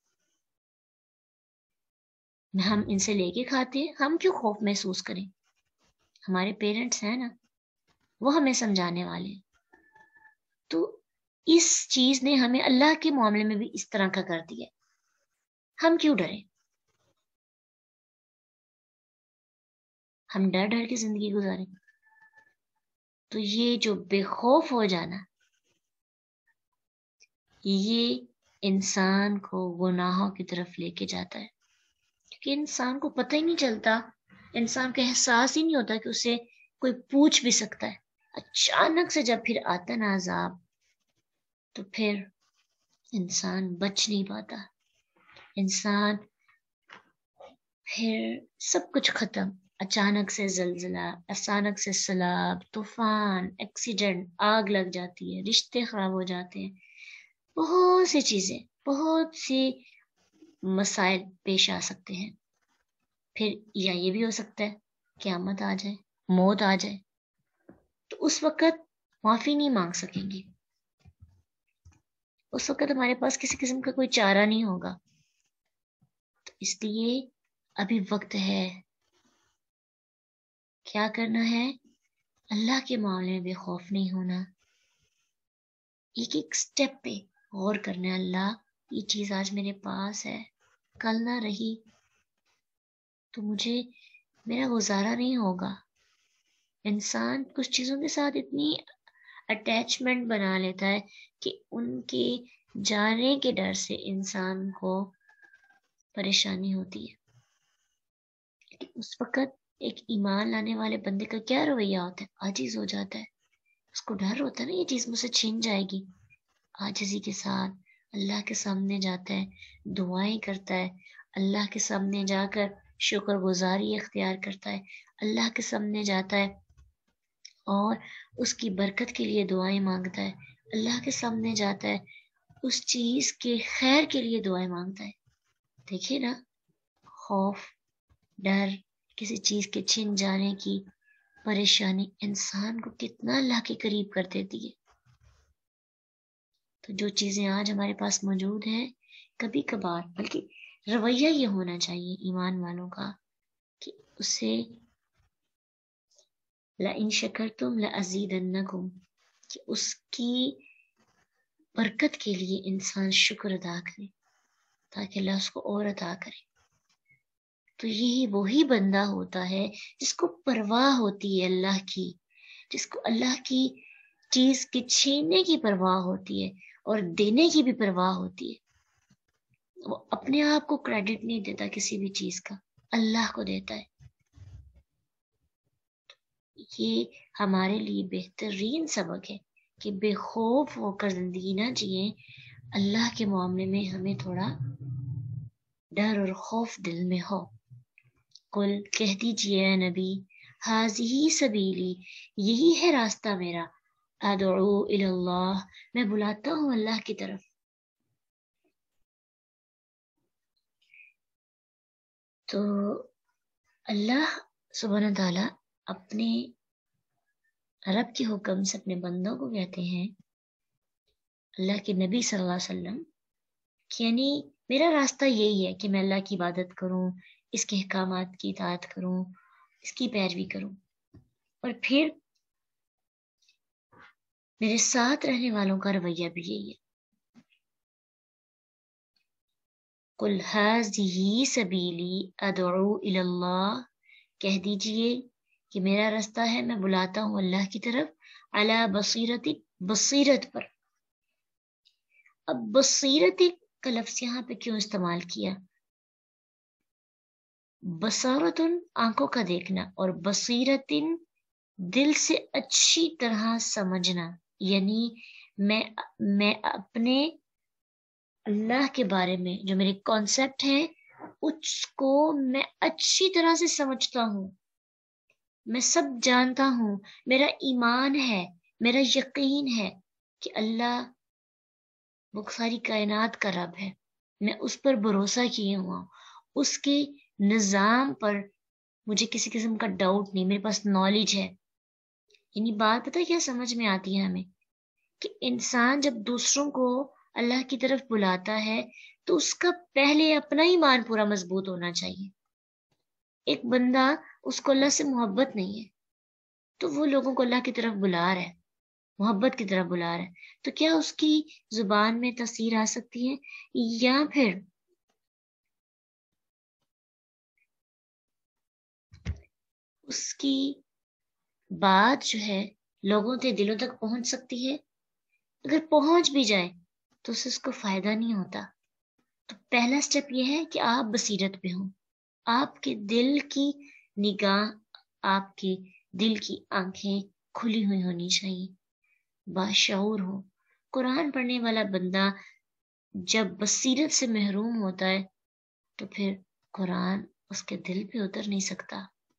ہم ان سے لے کے کھاتے ہیں، ہم کیوں خوف محسوس کریں. ہمارے پیرنٹس ہیں نا، وہ ہمیں سمجھانے والے ہیں. تو اس چیز نے ہمیں اللہ کے معاملے میں بھی اس طرح کا کر دیا. ہم کیوں ڈریں، ہم ڈر ڈر کے زندگی گزاریں. تو یہ جو بے خوف ہو جانا، یہ انسان کو گناہوں کی طرف لے کے جاتا ہے. کیونکہ انسان کو پتہ ہی نہیں چلتا، انسان کا احساس ہی نہیں ہوتا کہ اسے کوئی پوچھ بھی سکتا ہے. اچانک سے جب پھر آتا نا عذاب، تو پھر انسان بچ نہیں پاتا. انسان پھر سب کچھ ختم. اچانک سے زلزلہ، اچانک سے سیلاب، طوفان، ایکسیڈنٹ، آگ لگ جاتی ہے، رشتے خراب ہو جاتے ہیں، بہت سی چیزیں، بہت سی مسائل پیش آ سکتے ہیں. پھر یا یہ بھی ہو سکتا ہے قیامت آ جائے، موت آ جائے، تو اس وقت معافی نہیں مانگ سکیں گے. اس وقت ہمارے پاس کسی قسم کا کوئی چارہ نہیں ہوگا. تو اس لیے ابھی وقت ہے. کیا کرنا ہے؟ اللہ کے معاملے میں بے خوف نہیں ہونا. ایک ایک سٹیپ پہ غور کرنا ہے. اللہ یہ چیز آج میرے پاس ہے، کل نہ رہی تو مجھے میرا گزارا نہیں ہوگا. انسان کچھ چیزوں کے ساتھ اتنی اٹیچمنٹ بنا لیتا ہے کہ ان کے جانے کے ڈر سے انسان کو پریشانی ہوتی ہے. لیکن اس وقت ایک ایمان لانے والے بندے کا کیا رویہ ہوتا ہے؟ عاجز ہو جاتا ہے. اس کو ڈر ہوتا ہے نا یہ چیز مجھ سے چھین جائے گی. عاجزی کے ساتھ اللہ کے سامنے جاتا ہے، دعائیں کرتا ہے، اللہ کے سامنے جا کر شکر گزاری اختیار کرتا ہے، اللہ کے سامنے جاتا ہے اور اس کی برکت کے لیے دعائیں مانگتا ہے، اللہ کے سامنے جاتا ہے اس چیز کے خیر کے لیے دعائیں مانگتا ہے. دیکھیے نا، خوف، ڈر، کسی چیز کے چھن جانے کی پریشانی انسان کو کتنا اللہ کے قریب کر دیتی ہے. تو جو چیزیں آج ہمارے پاس موجود ہیں، کبھی کبھار، بلکہ رویہ یہ ہونا چاہیے ایمان والوں کا کہ اسے لَإِن شَكَرْتُمْ لَأَزِيدَنَّكُمْ، کہ اس کی برکت کے لیے انسان شکر ادا کرے تاکہ اللہ اس کو اور عطا کرے. تو یہی وہی بندہ ہوتا ہے جس کو پرواہ ہوتی ہے اللہ کی، جس کو اللہ کی چیز کے چھیننے کی پرواہ ہوتی ہے اور دینے کی بھی پرواہ ہوتی ہے. وہ اپنے آپ کو کریڈٹ نہیں دیتا کسی بھی چیز کا، اللہ کو دیتا ہے. یہ ہمارے لیے بہترین سبق ہے کہ بے خوف ہو کر زندگی نہ جئیں. اللہ کے معاملے میں ہمیں تھوڑا ڈر اور خوف دل میں ہو. قل، کہہ دیجئے اے نبی، ہاذی سبیلی، یہی ہے راستہ میرا، ادعو الی اللہ، میں بلاتا ہوں اللہ کی طرف. تو اللہ سبحانہ تعالیٰ اپنے رب کے حکم سے اپنے بندوں کو کہتے ہیں، اللہ کے نبی صلی اللہ علیہ وسلم، کہ یعنی میرا راستہ یہی ہے کہ میں اللہ کی عبادت کروں، اس کے احکامات کی اطاعت کروں، اس کی پیروی کروں، اور پھر میرے ساتھ رہنے والوں کا رویہ بھی یہی ہے. قل ھذہ سبیلی ادعو الی اللہ، کہہ دیجئے کہ میرا راستہ ہے، میں بلاتا ہوں اللہ کی طرف، علی بصیرت، بصیرت پر. اب بصیرت کا لفظ یہاں پہ کیوں استعمال کیا؟ بصارتن آنکھوں کا دیکھنا، اور بصیرتن دل سے اچھی طرح سمجھنا. یعنی میں میں اپنے اللہ کے بارے میں جو میرے کانسیپٹ ہیں اس کو میں اچھی طرح سے سمجھتا ہوں، میں سب جانتا ہوں، میرا ایمان ہے، میرا یقین ہے کہ اللہ وہ ساری کائنات کا رب ہے، میں اس پر بھروسہ کیے ہوا ہوں، اس کے نظام پر مجھے کسی قسم کا ڈاؤٹ نہیں، میرے پاس نالج ہے۔ یعنی بات پتہ ہے کیا سمجھ میں آتی ہے ہمیں، کہ انسان جب دوسروں کو اللہ کی طرف بلاتا ہے تو اس کا پہلے اپنا ایمان پورا مضبوط ہونا چاہیے۔ ایک بندہ اس کو اللہ سے محبت نہیں ہے تو وہ لوگوں کو اللہ کی طرف بلا رہا ہے، محبت کی طرف بلا رہا ہے، تو کیا اس کی زبان میں تاثیر آ سکتی ہے، یا پھر اس کی بات جو ہے لوگوں کے دلوں تک پہنچ سکتی ہے؟ اگر پہنچ بھی جائے تو اس سے اس کو فائدہ نہیں ہوتا۔ تو پہلا سٹیپ یہ ہے کہ آپ بصیرت پہ ہوں، آپ کے دل کی نگاہ، آپ کے دل کی آنکھیں کھلی ہوئی ہونی چاہیے، باشعور ہو۔ قرآن پڑھنے والا بندہ جب بصیرت سے محروم ہوتا ہے تو پھر قرآن اس کے دل پہ اتر نہیں سکتا۔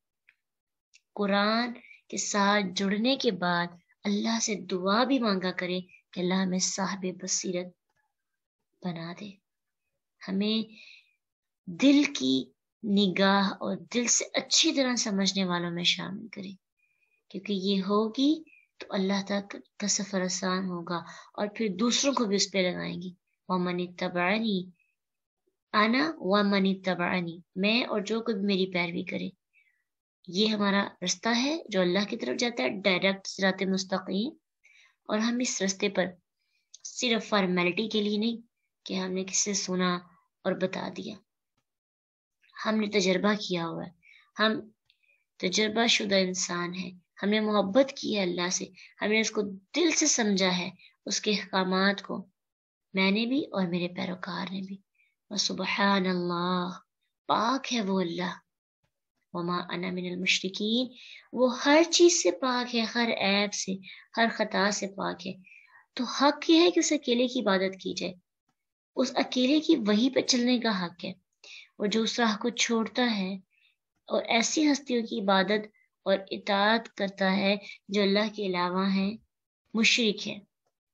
قرآن کے ساتھ جڑنے کے بعد اللہ سے دعا بھی مانگا کرے کہ اللہ ہمیں صاحب بصیرت بنا دے، ہمیں دل کی نگاہ اور دل سے اچھی طرح سمجھنے والوں میں شامل کرے، کیونکہ یہ ہوگی تو اللہ تک کا سفر آسان ہوگا اور پھر دوسروں کو بھی اس پہ لگائیں گی۔ وَمَنِ اتَّبَعَنِي انا وَمَنِ اتَّبَعَنِي، میں اور جو کوئی بھی میری پیروی کرے۔ یہ ہمارا رستہ ہے جو اللہ کی طرف جاتا ہے، ڈائریکٹ صراط مستقیم، اور ہم اس رستے پر صرف فارمیلٹی کے لیے نہیں کہ ہم نے کسی سے سنا اور بتا دیا، ہم نے تجربہ کیا ہوا ہے، ہم تجربہ شدہ انسان ہیں، ہم نے محبت کی ہے اللہ سے، ہم نے اس کو دل سے سمجھا ہے، اس کے احکامات کو، میں نے بھی اور میرے پیروکار نے بھی۔ سبحان اللہ، پاک ہے وہ اللہ، وما انا من المشرکین، وہ ہر چیز سے پاک ہے، ہر عیب سے، ہر خطا سے پاک ہے۔ تو حق یہ ہے کہ اس اکیلے کی عبادت کی جائے، اس اکیلے کی وحی پہ چلنے کا حق ہے، اور جو اس راہ کو چھوڑتا ہے اور ایسی ہستیوں کی عبادت اور اطاعت کرتا ہے جو اللہ کے علاوہ ہیں، مشرک ہے۔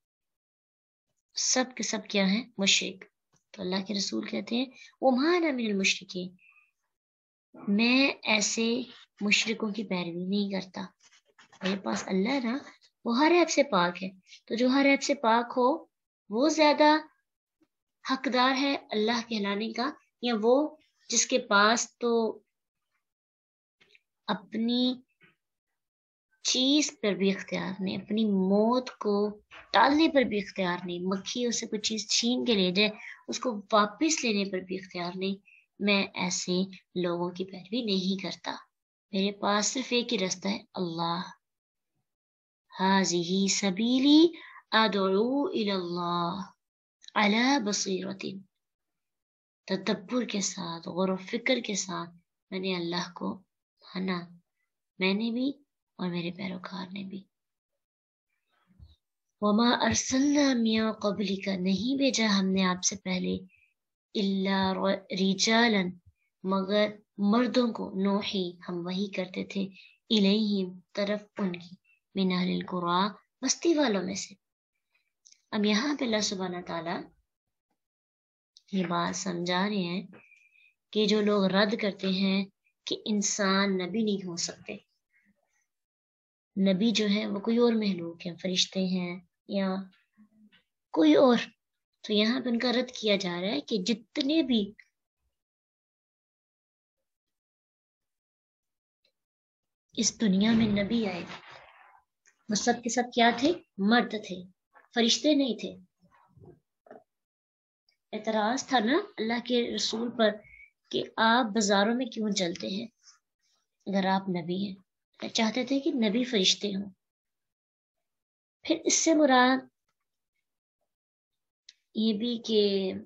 سب کے سب کیا ہیں؟ مشرک۔ تو اللہ کے رسول کہتے ہیں وما انا من المشرکین، میں ایسے مشرکوں کی پیروی نہیں کرتا، میرے پاس اللہ ہے نا، وہ ہر عیب سے پاک ہے، تو جو ہر عیب سے پاک ہو وہ زیادہ حقدار ہے اللہ کہلانے کا، یا وہ جس کے پاس تو اپنی چیز پر بھی اختیار نہیں، اپنی موت کو ٹالنے پر بھی اختیار نہیں، مکھی اسے کوئی چیز چھین کے لے جائے اس کو واپس لینے پر بھی اختیار نہیں، میں ایسے لوگوں کی پیروی نہیں کرتا۔ میرے پاس صرف ایک ہی رستہ ہے، اللہ، ہذہ سبیلی ادعو الی اللہ علی بصیرۃ، تدبر کے ساتھ، غور و فکر کے ساتھ میں نے اللہ کو مانا، میں نے بھی اور میرے پیروکار نے بھی۔ وما ارسلنا من قبلک، نہیں بھیجا ہم نے آپ سے پہلے، الا رجالا، مگر مردوں کو، نوحی ہم وحی کرتے تھے، الیہم طرف ان کی، من اہل القری، بستی والوں میں سے۔ اب یہاں پہ اللہ سبحانہ تعالیٰ یہ بات سمجھا رہے ہیں کہ جو لوگ رد کرتے ہیں کہ انسان نبی نہیں ہو سکتے، نبی جو ہے وہ کوئی اور مخلوق ہے، فرشتے ہیں یا کوئی اور، تو یہاں پہ ان کا رد کیا جا رہا ہے کہ جتنے بھی اس دنیا میں نبی آئے وہ سب کے سب کیا تھے؟ مرد تھے، فرشتے نہیں تھے۔ اعتراض تھا نا اللہ کے رسول پر کہ آپ بازاروں میں کیوں چلتے ہیں اگر آپ نبی ہیں، چاہتے تھے کہ نبی فرشتے ہوں۔ پھر اس سے مراد یہ بھی کہ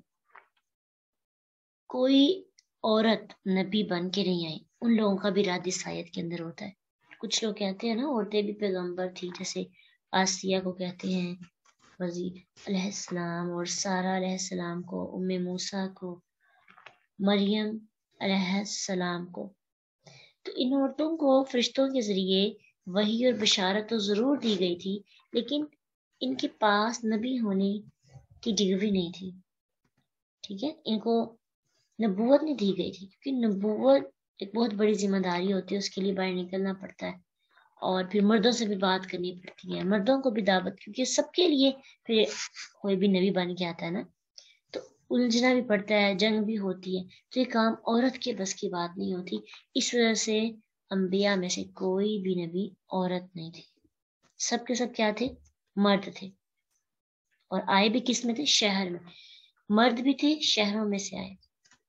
کوئی عورت نبی بن کے نہیں آئی، ان لوگوں کا بھی رد اس آیت کے اندر ہوتا ہے۔ کچھ لوگ کہتے ہیں نا عورتیں بھی پیغمبر تھی، جیسے آسیہ کو کہتے ہیں وزیر علیہ السلام، اور سارہ علیہ السلام کو، ام موسیٰ کو، مریم علیہ السلام کو۔ تو ان عورتوں کو فرشتوں کے ذریعے وحی اور بشارت تو ضرور دی گئی تھی، لیکن ان کے پاس نبی ہونے کی ڈگری نہیں تھی، ٹھیک ہے، ان کو نبوت نہیں دی گئی تھی، کیونکہ نبوت ایک بہت بڑی ذمہ داری ہوتی ہے، اس کے لیے باہر نکلنا پڑتا ہے، اور پھر مردوں سے بھی بات کرنی پڑتی ہے، مردوں کو بھی دعوت، کیونکہ سب کے لیے پھر کوئی بھی نبی بن کے آتا ہے نا، تو الجھنا بھی پڑتا ہے، جنگ بھی ہوتی ہے، تو یہ کام عورت کے بس کی بات نہیں ہوتی، اس وجہ سے انبیاء میں سے کوئی بھی نبی عورت نہیں تھی، سب کے سب کیا تھے؟ مرد تھے، اور آئے بھی کس میں تھے؟ شہر میں، مرد بھی تھے، شہروں میں سے آئے۔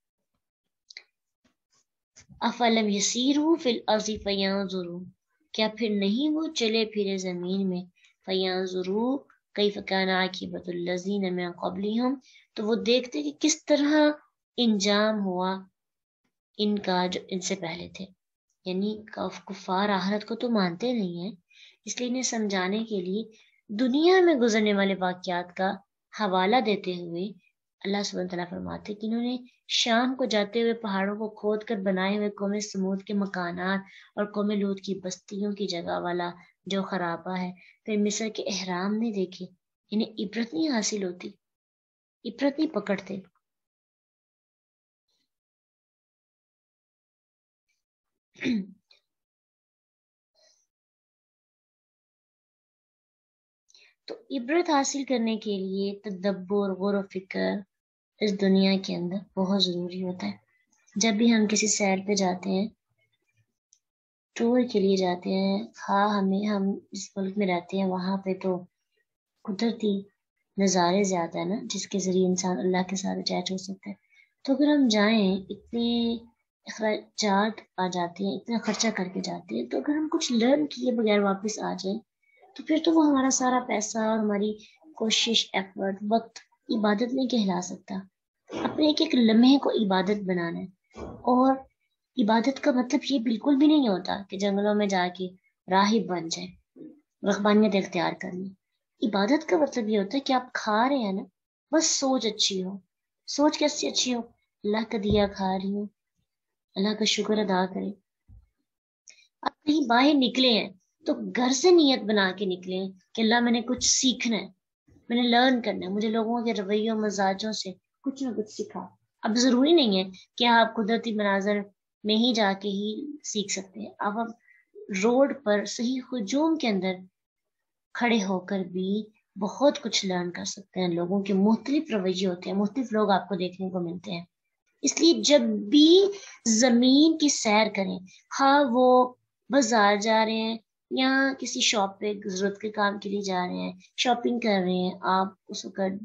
افلم یسیروا فی الارض فینظروا، کیا پھر نہیں وہ چلے پھرے زمین میں، فینظروا کیف کان عاقبۃ الذین من قبلہم، تو وہ دیکھتے کہ کس طرح انجام ہوا ان کا جو ان سے پہلے تھے، یعنی کفار آخرت کو تو مانتے نہیں ہیں، اس لیے انہیں سمجھانے کے لیے دنیا میں گزرنے والے واقعات کا حوالہ دیتے ہوئے اللہ سبحانہ تعالیٰ فرماتے کہ انہوں نے شام کو جاتے ہوئے پہاڑوں کو کھود کر بنائے ہوئے قوم سمود کے مکانات اور قوم لوط کی بستیوں کی جگہ والا جو خرابہ ہے، پھر مصر کے احرام نہیں دیکھے، انہیں عبرت نہیں حاصل ہوتی، عبرت نہیں پکڑتے۔ تو عبرت حاصل کرنے کے لیے تدبر، غور و فکر اس دنیا کے اندر بہت ضروری ہوتا ہے۔ جب بھی ہم کسی سیر پہ جاتے ہیں، ٹور کے لیے جاتے ہیں، ہاں ہمیں ہم جس ملک میں رہتے ہیں وہاں پہ تو قدرتی نظارے زیادہ ہے نا، جس کے ذریعے انسان اللہ کے ساتھ اٹیچ ہو سکتا ہے، تو اگر ہم جائیں اتنے اخراجات آ جاتے ہیں، اتنا خرچہ کر کے جاتے ہیں، تو اگر ہم کچھ لرن کیے بغیر واپس آ جائیں تو پھر تو وہ ہمارا سارا پیسہ اور ہماری کوشش، ایفرٹ، وقت عبادت نہیں کہلا سکتا۔ اپنے ایک ایک لمحے کو عبادت بنانا ہے، اور عبادت کا مطلب یہ بالکل بھی نہیں ہوتا کہ جنگلوں میں جا کے راہب بن جائیں، رہبانیت اختیار کرنی۔ عبادت کا مطلب یہ ہوتا ہے کہ آپ کھا رہے ہیں نا، بس سوچ اچھی ہو۔ سوچ کیسی اچھی ہو؟ اللہ کا دیا کھا رہی ہوں، اللہ کا شکر ادا کریں۔ آپ کہیں باہر نکلے ہیں تو گھر سے نیت بنا کے نکلے ہیں کہ اللہ میں نے کچھ سیکھنا ہے، میں نے لرن کرنا ہے، مجھے لوگوں کے رویوں مزاجوں سے کچھ نہ کچھ سکھا۔ اب ضروری نہیں ہے کہ آپ قدرتی مناظر میں ہی جا کے ہی سیکھ سکتے ہیں، آپ اب روڈ پر صحیح ہجوم کے اندر کھڑے ہو کر بھی بہت کچھ لرن کر سکتے ہیں۔ لوگوں کے مختلف رویے ہوتے ہیں، مختلف لوگ آپ کو دیکھنے کو ملتے ہیں، اس لیے جب بھی زمین کی سیر کریں، ہاں وہ بازار جا رہے ہیں یا کسی شاپ پہ ضرورت کے کام کے لیے جا رہے ہیں، شاپنگ کر رہے ہیں، آپ اس وقت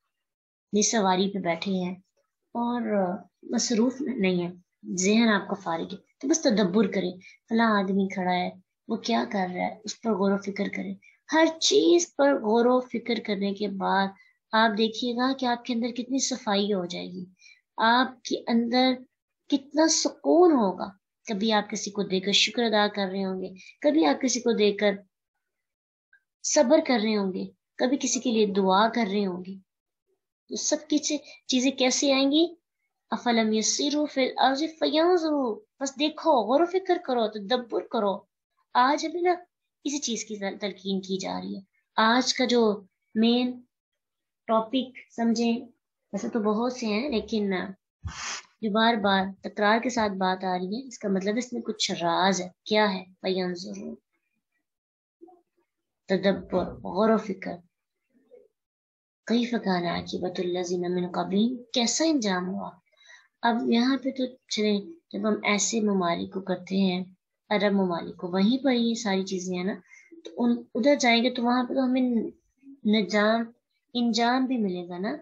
سواری پہ بیٹھے ہیں اور مصروف نہیں ہے، ذہن آپ کا فارغ ہے، تو بس تدبر کریں، فلاں آدمی کھڑا ہے، وہ کیا کر رہا ہے، اس پر غور و فکر کریں۔ ہر چیز پر غور و فکر کرنے کے بعد آپ دیکھیے گا کہ آپ کے اندر کتنی صفائی ہو جائے گی، آپ کے اندر کتنا سکون ہوگا۔ کبھی آپ کسی کو دیکھ کر شکر ادا کر رہے ہوں گے، کبھی آپ کسی کو دیکھ کر صبر کر رہے ہوں گے، کبھی کسی کے لیے دعا کر رہے ہوں گے۔ تو سب کچھ چیزیں کیسے آئیں گی؟ افلم یسیروا فی الارض فینظروا، بس دیکھو، غور و فکر کرو، تدبر کرو۔ آج ابھی نا اسی چیز کی تلقین کی جا رہی ہے۔ آج کا جو مین ٹاپک سمجھیں، ویسے تو بہت سے ہیں لیکن جو بار بار تکرار کے ساتھ بات آ رہی ہے، اس کا مطلب اس میں کچھ راز ہے۔ کیا ہے؟ فینظروا، تدبر، غور و فکر، کیف کان عاقبۃ الذین من قبلہم، کیسا انجام ہوا۔ اب یہاں پہ تو چلیں، جب ہم ایسے ممالک کو کرتے ہیں، عرب ممالک کو، وہیں پر یہ ساری چیزیں ہیں نا، تو ان ادھر جائیں گے تو وہاں پہ تو ہمیں نجام، انجام بھی ملے گا نا،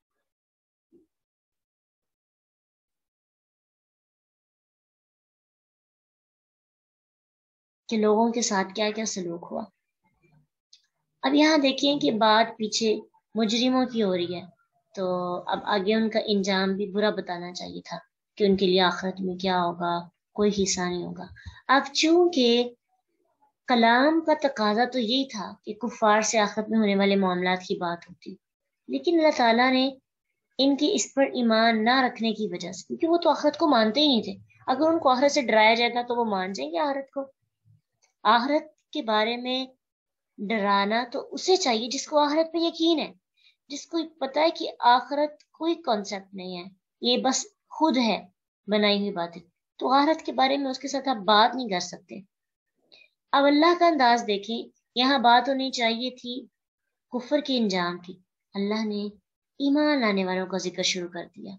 کہ لوگوں کے ساتھ کیا کیا سلوک ہوا۔ اب یہاں دیکھیں کہ بات پیچھے مجرموں کی ہو رہی ہے، تو اب آگے ان کا انجام بھی برا بتانا چاہیے تھا کہ ان کے لیے آخرت میں کیا ہوگا، کوئی حصہ نہیں ہوگا۔ اب چونکہ کلام کا تقاضا تو یہی تھا کہ کفار سے آخرت میں ہونے والے معاملات کی بات ہوتی، لیکن اللہ تعالیٰ نے ان کے اس پر ایمان نہ رکھنے کی وجہ سے، کیونکہ وہ تو آخرت کو مانتے ہی نہیں تھے، اگر ان کو آخرت سے ڈرایا جائے گا تو وہ مان جائیں گے آخرت کو۔ آخرت کے بارے میں ڈرانا تو اسے چاہیے جس کو آخرت پہ یقین ہے، جس کو پتا ہے کہ آخرت کوئی کانسیپٹ نہیں ہے، یہ بس خود ہے بنائی ہوئی باتیں، تو آخرت کے بارے میں اس کے ساتھ آپ بات نہیں کر سکتے۔ اب اللہ کا انداز دیکھیں، یہاں بات ہونی چاہیے تھی کفر کے انجام کی، اللہ نے ایمان لانے والوں کا ذکر شروع کر دیا۔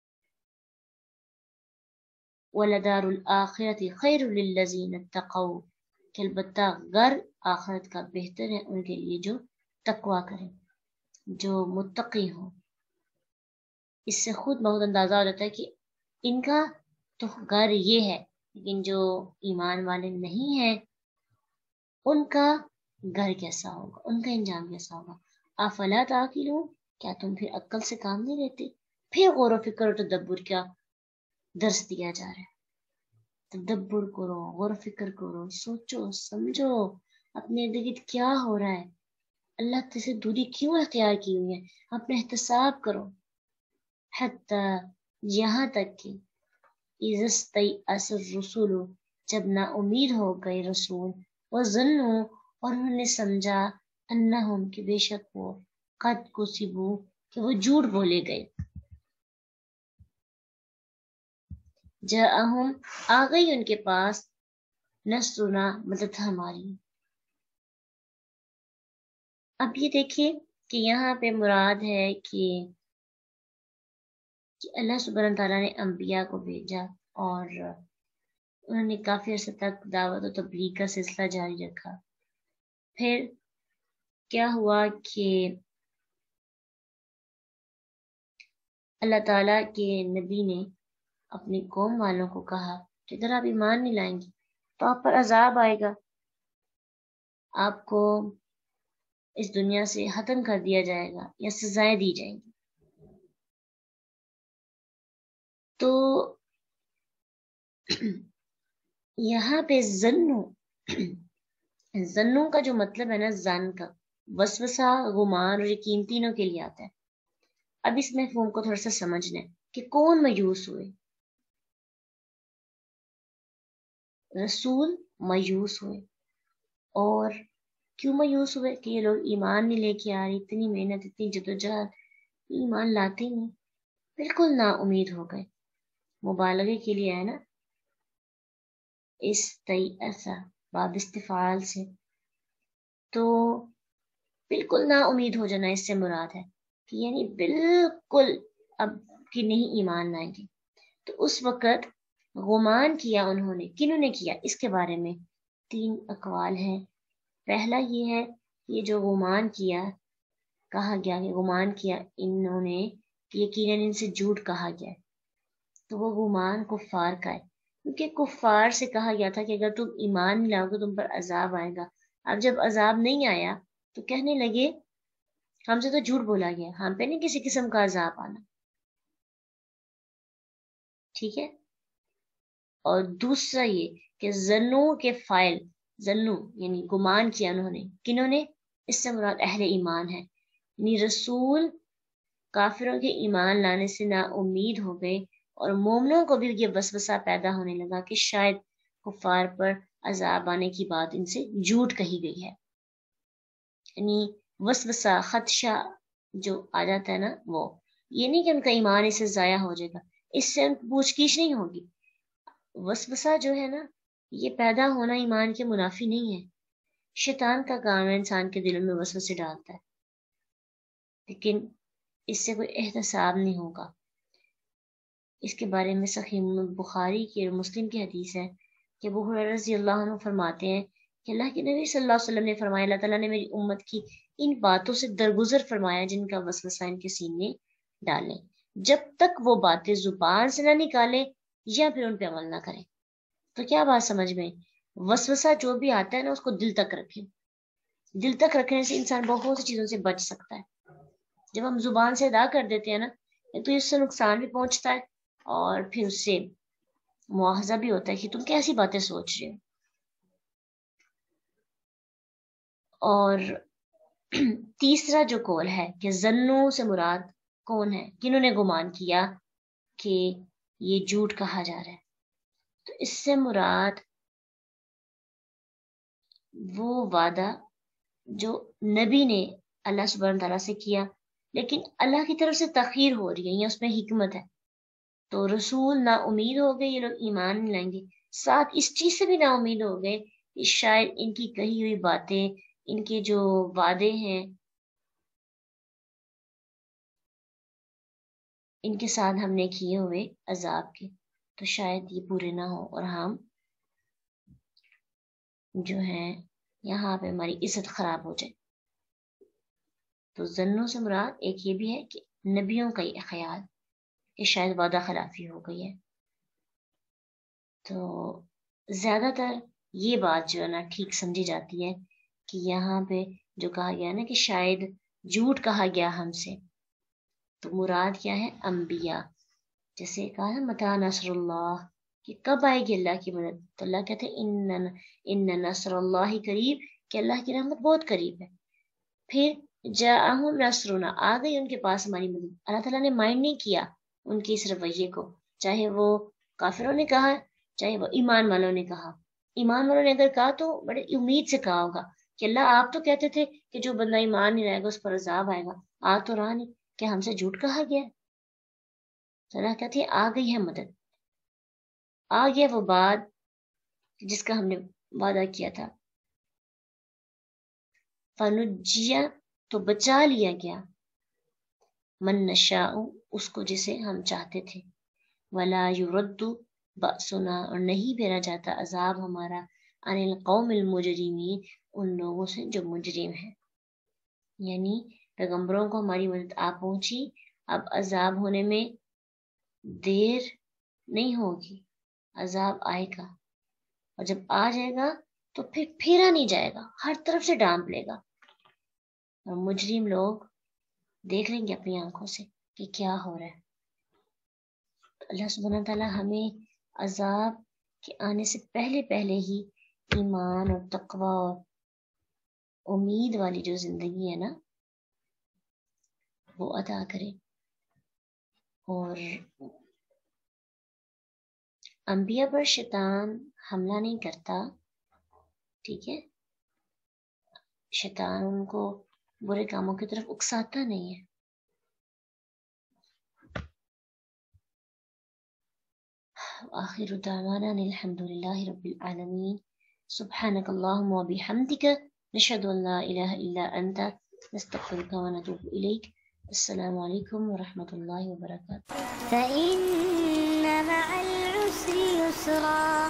وَلَدَارُ الْآخِرَةِ خَيْرٌ لِلَّذِينَ اتَّقَوْا، کہ البتہ گھر آخرت کا بہتر ہے ان کے لیے جو تقوی کریں، جو متقی ہوں۔ اس سے خود بہت اندازہ ہو جاتا ہے کہ ان کا تو گھر یہ ہے، لیکن جو ایمان والے نہیں ہیں ان کا گھر کیسا ہوگا، ان کا انجام کیسا ہوگا۔ افلا تعقلون، کیا تم پھر عقل سے کام نہیں لیتے؟ پھر غور و فکر و تدبر کیا درس دیا جا رہا ہے، تدبر کرو، غور و فکر کرو، سوچو سمجھو اپنے ارد گرد کیا ہو رہا ہے، اللہ سے دوری کیوں اختیار کی ہوئی ہے، اپنے احتساب کرو۔ حتی، یہاں تک کہ اذا استیأس الرسل، جب نا امید ہو گئے رسول، وظنوا، اور انہوں نے سمجھا، انہم، کہ بے شک وہ، قد کذبوا، کہ وہ جھوٹ بولے گئے، جاءہم، آ گئی ان کے پاس، نصرنا، مدد ہماری۔ اب یہ دیکھیے کہ یہاں پہ مراد ہے کہ کہ اللہ سبحانہ تعالیٰ نے انبیاء کو بھیجا اور انہوں نے کافی عرصے تک دعوت و تبلیغ کا سلسلہ جاری رکھا۔ پھر کیا ہوا کہ اللہ تعالیٰ کے نبی نے اپنی قوم والوں کو کہا کہ اگر آپ ایمان نہیں لائیں گے تو آپ پر عذاب آئے گا، آپ کو اس دنیا سے ختم کر دیا جائے گا یا سزائیں دی جائیں گی۔ تو یہاں پہ ظنو ظنوں کا جو مطلب ہے نا، ظن کا، وسوسہ، گمان اور یقین تینوں کے لیے آتا ہے۔ اب اس مفہوم کو تھوڑا سا سمجھنا ہے کہ کون مایوس ہوئے؟ رسول مایوس ہوئے، اور کیوں مایوس ہوئے؟ کہ یہ لوگ ایمان نہیں لے کے آ رہے، اتنی محنت، اتنی جدوجہد، ایمان لاتے نہیں، بالکل نا امید ہو گئے۔ مبالغے کے لیے ہے نا، استیأسا، باب استفعال سے، تو بالکل نا امید ہو جانا اس سے مراد ہے کہ یعنی بالکل اب کہ نہیں ایمان لائیں گے۔ تو اس وقت گمان کیا انہوں نے، کنہوں نے کیا؟ اس کے بارے میں تین اقوال ہیں۔ پہلا یہ ہے، یہ جو گمان کیا، کہا گیا کہ گمان کیا انہوں نے کہ یقیناً ان سے جھوٹ کہا گیا ہے، تو وہ گمان کفار کا ہے، کیونکہ کفار سے کہا گیا تھا کہ اگر تم ایمان نہیں لاؤ گے تم پر عذاب آئے گا۔ اب جب عذاب نہیں آیا تو کہنے لگے ہم سے تو جھوٹ بولا گیا، ہم پہ نہیں کسی قسم کا عذاب آنا، ٹھیک ہے۔ اور دوسرا یہ کہ ظنوں کے فائل، ظنوں یعنی گمان کیا انہوں نے، کنہوں نے؟ اس سے مراد اہل ایمان ہے، یعنی رسول کافروں کے ایمان لانے سے نا امید ہو گئے، اور مومنوں کو بھی یہ وسوسہ پیدا ہونے لگا کہ شاید کفار پر عذاب آنے کی بات ان سے جھوٹ کہی گئی ہے۔ یعنی وسوسہ، خدشہ جو آ جاتا ہے نا، وہ یہ نہیں کہ ان کا ایمان اس سے ضائع ہو جائے گا، اس سے پوچھ گچھ نہیں ہوگی۔ وسوسہ جو ہے نا، یہ پیدا ہونا ایمان کے منافی نہیں ہے، شیطان کا کام ہے انسان کے دلوں میں وسوسے ڈالتا ہے، لیکن اس سے کوئی احتساب نہیں ہوگا۔ اس کے بارے میں صحیح بخاری کی اور مسلم کی حدیث ہے کہ ابو ہریرہ رضی اللہ عنہ فرماتے ہیں کہ اللہ کے نبی صلی اللہ علیہ وسلم نے فرمایا، اللہ تعالیٰ نے میری امت کی ان باتوں سے درگزر فرمایا جن کا وسوسہ ان کے سینے ڈالیں، جب تک وہ باتیں زبان سے نہ نکالے یا پھر ان پہ عمل نہ کریں۔ تو کیا بات سمجھ میں؟ وسوسہ جو بھی آتا ہے نا، اس کو دل تک رکھیں، دل تک رکھنے سے انسان بہت سی چیزوں سے بچ سکتا ہے۔ جب ہم زبان سے ادا کر دیتے ہیں نا، تو اس سے نقصان بھی پہنچتا ہے اور پھر اس سے مواخذہ بھی ہوتا ہے کہ تم کیسی باتیں سوچ رہے ہو۔ اور تیسرا جو قول ہے کہ ظنوں سے مراد کون ہے، کنہوں نے گمان کیا کہ یہ جھوٹ کہا جا رہا ہے، تو اس سے مراد وہ وعدہ جو نبی نے اللہ سبحانہ تعالیٰ سے کیا، لیکن اللہ کی طرف سے تاخیر ہو رہی ہے، یہ اس میں حکمت ہے۔ تو رسول نا امید ہو گئے، یہ لوگ ایمان نہیں لائیں گے، ساتھ اس چیز سے بھی نا امید ہو گئے کہ شاید ان کی کہی ہوئی باتیں، ان کے جو وعدے ہیں ان کے ساتھ ہم نے کیے ہوئے عذاب کے، تو شاید یہ پورے نہ ہو اور ہم جو ہیں یہاں پہ ہماری عزت خراب ہو جائے۔ تو ظنوں سے مراد ایک یہ بھی ہے کہ نبیوں کا یہ خیال کہ شاید وعدہ خلافی ہو گئی ہے۔ تو زیادہ تر یہ بات جو ہے نا ٹھیک سمجھی جاتی ہے کہ یہاں پہ جو کہا گیا نا کہ شاید جھوٹ کہا گیا ہم سے، تو مراد کیا ہے؟ انبیاء۔ جیسے کہا ہے متى نصر اللہ، کہ کب آئے گی اللہ کی مدد، تو اللہ کہتے ہیں ان ان نصر اللہ قریب، کہ اللہ کی رحمت بہت قریب ہے۔ پھر جاءہم نصرنا، آ گئی ان کے پاس ہماری مدد۔ اللہ تعالیٰ نے مائنڈ نہیں کیا ان کی اس رویے کو، چاہے وہ کافروں نے کہا چاہے وہ ایمان والوں نے کہا۔ ایمان والوں نے اگر کہا تو بڑے امید سے کہا ہوگا کہ اللہ آپ تو کہتے تھے کہ جو بندہ ایمان نہیں رہے گا اس پر عذاب آئے گا، آ تو رہا نہیں، کہ ہم سے جھوٹ کہا گیا۔ تو اللہ کہتے ہیں آ گئی ہے مدد، آ گیا وہ بات جس کا ہم نے وعدہ کیا تھا۔ فنجیا، تو بچا لیا گیا، من نشاء، اس کو جسے ہم چاہتے تھے، ولا یرد بأسنا، اور نہیں پھیرا جاتا عذاب ہمارا، عن القوم المجرمین، ان لوگوں سے جو مجرم ہیں۔ یعنی پیغمبروں کو ہماری مدد آ پہنچی، اب عذاب ہونے میں دیر نہیں ہوگی، عذاب آئے گا، اور جب آ جائے گا تو پھر پھیرا نہیں جائے گا، ہر طرف سے ڈانپ لے گا، اور مجرم لوگ دیکھ لیں گے اپنی آنکھوں سے کہ کیا ہو رہا ہے۔ اللہ سبحانہ تعالیٰ ہمیں عذاب کے آنے سے پہلے پہلے ہی ایمان اور تقوی اور امید والی جو زندگی ہے نا وہ عطا کرے۔ اور انبیاء پر شیطان حملہ نہیں کرتا، ٹھیک ہے، شیطان ان کو برے کاموں کی طرف اکساتا نہیں ہے۔ آخر دعوانا الحمد للہ رب العالمین، سبحانک اللہم و بحمدک، نشہد ان لا الہ الا انت، نستغفرک و نتوب الیک۔ السلام علیکم ورحمۃ اللہ وبرکاتہ۔ فإن مع العسر يسرا،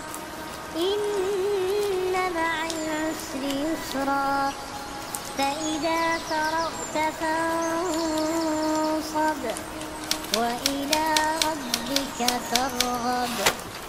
إن مع العسر يسرا، فإذا فرغت فانصب، وإلى ربك فارغب۔